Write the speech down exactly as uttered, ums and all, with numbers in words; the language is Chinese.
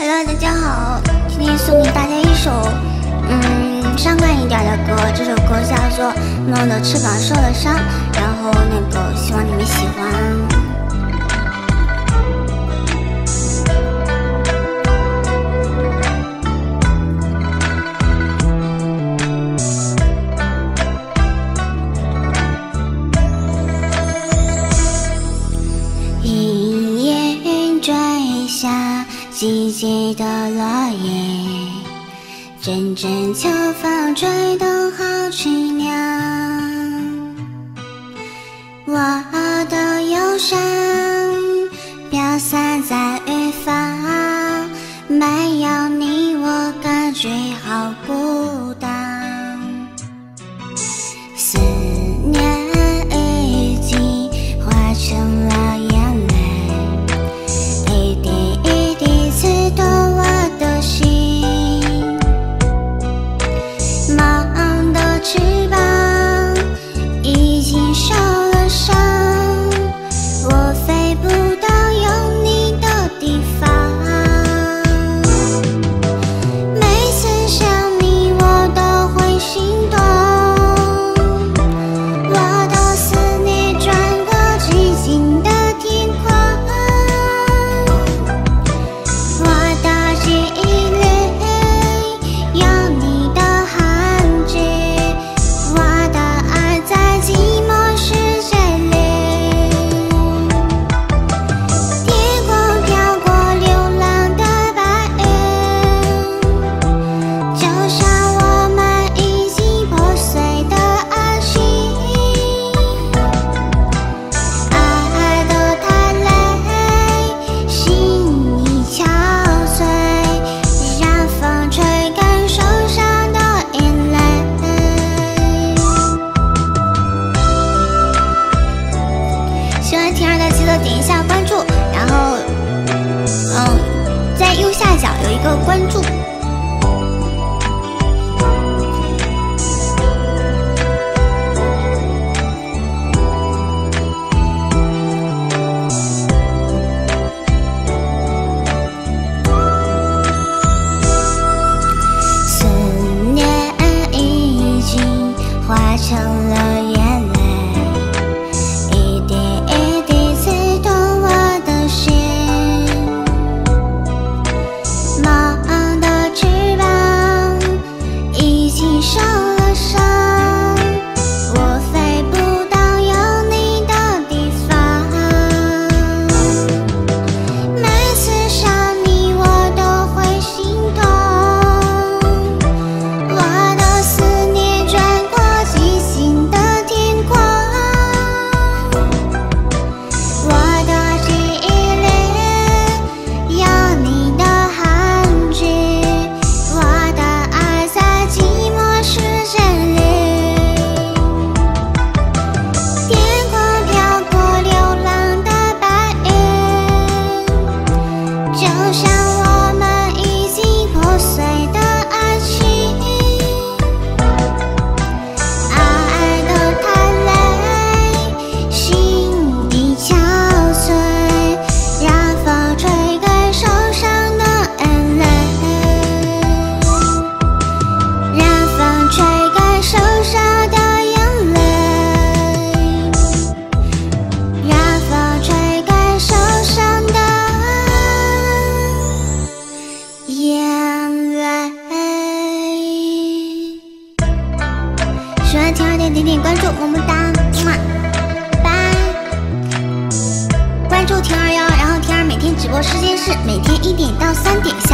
Hello， 大家好，今天送给大家一首嗯伤感一点的歌，这首歌叫做《梦的翅膀受了伤》，然后那个希望你们喜欢。一眼坠下季节的落叶，阵阵秋风吹动好凄凉。我的忧伤飘散在远方，没有你我感觉好孤单。思念已经化成了眼泪，一滴一滴刺痛我的心。梦的翅膀已经受了伤，我飞不到有你的地方。每次想你我都会心动，我的思念穿过寂静的天空，我的记忆里有你的痕迹，我的爱在寂寞世界里。天空飘过流浪的白云，就像我们已经破碎的爱情。爱得太累，心已憔悴，让风吹干手上的眼泪。喜欢婷儿的记得点一下关注，然后嗯，在右下角有一个关注。思念已经化成了眼泪，一滴一滴刺痛我的心。梦的翅膀已经受了伤，我飞不到有你的地方。每次想你我都会心动，我的思念穿过寂静的天空，我的记忆里有你的痕迹，我的爱在寂寞世界里。天空飘过流浪的白云，就像我们已经破碎的爱情。爱得太累，心已憔悴，让风吹干手上的眼泪，让风吹干手上的眼泪，让风吹干手上的眼泪。喜欢婷儿的点点关注，么么哒，么拜。关注婷儿哟，然后婷儿每天直播时间是每天一点到三点。